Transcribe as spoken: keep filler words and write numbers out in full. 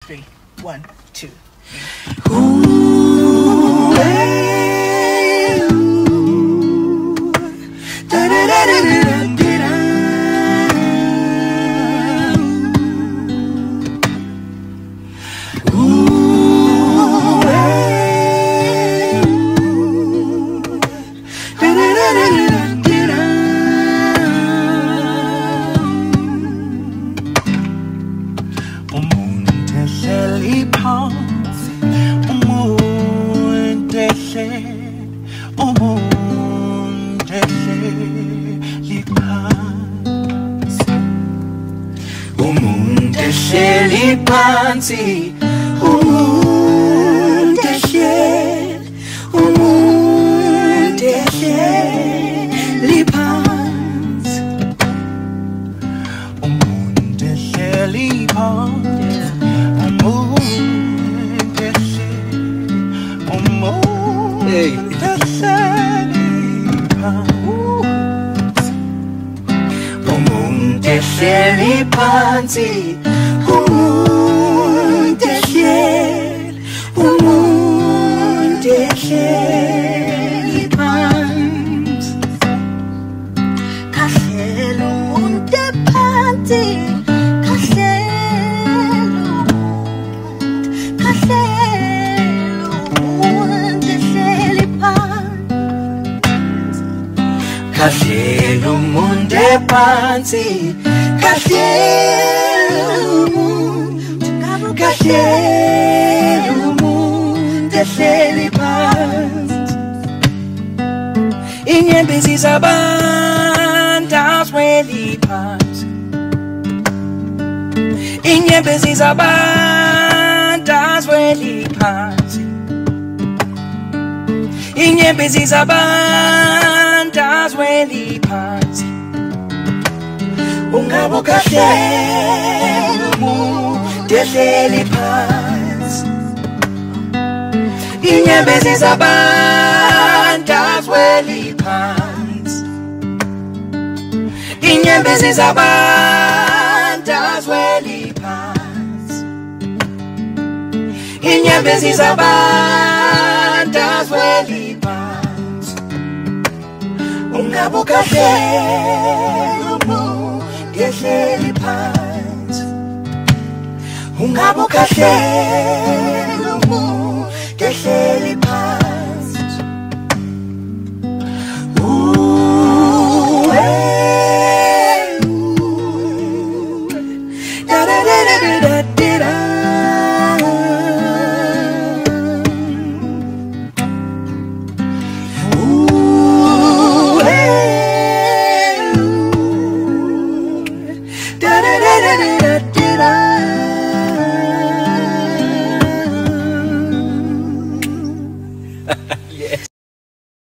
three. One, two. Ooh, hey, ooh, da da da da da da da. Ooh, hey, ooh, da da da da da da. Umuntu ehleli phansi, umuntu ehleli, umuntu ehleli phansi, umuntu ehleli phansi, umuntu ehleli, umuntu ehleli phansi, umuntu ehleli phansi. Hey. Umuntu ehleli phansi, umuntu ehleli, umuntu ehleli phansi, kahlela umuntu phansi, kahlela umuntu, kahlela umuntu ehleli phansi, kahlela umuntu phansi, kahlela umuntu, kahlela umuntu ehleli phansi. Inyembezi zabantu azweli phansi, inyembezi zabantu azweli phansi, inyembezi zabantu azweli phansi. Ungabe kahlela umuntu ehleli phansi, inyembezi zabantu azweli phansi, inyembezi zabantu azweli phansi, inyembezi zabantu azweli phansi. Ungabe kahlela umuntu ehleli phansi, ungabe kahlela umuntu ehleli phansi.